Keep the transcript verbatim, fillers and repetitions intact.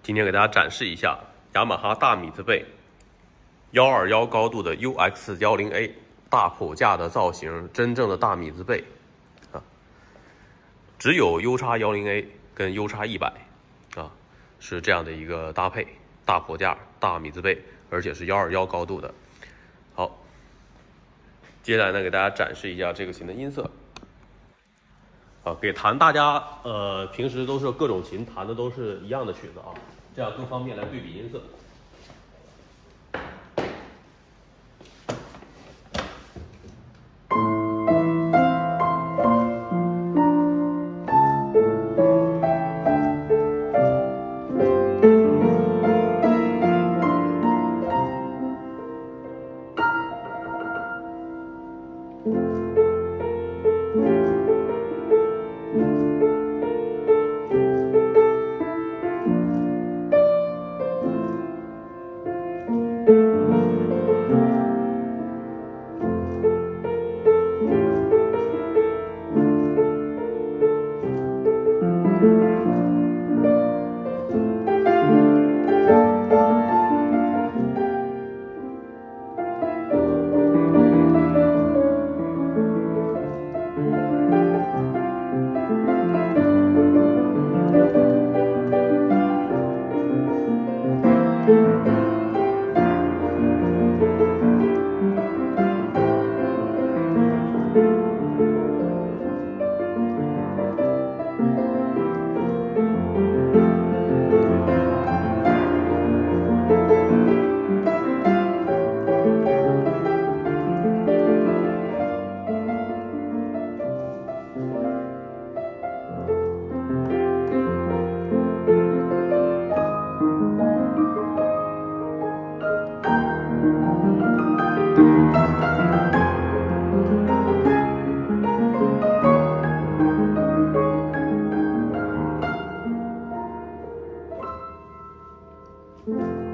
今天给大家展示一下雅马哈大米字背一二一高度的 U X 一零 A 大谱架的造型，真正的大米字背啊，只有 U X 一零 A 跟 U X 一百啊，是这样的一个搭配，大谱架、大米字背，而且是一二一高度的。好，接下来呢，给大家展示一下这个琴的音色。啊，给弹大家呃平时都是各种琴弹的都是一样的曲子啊，这样更方便来对比音色。 嗯。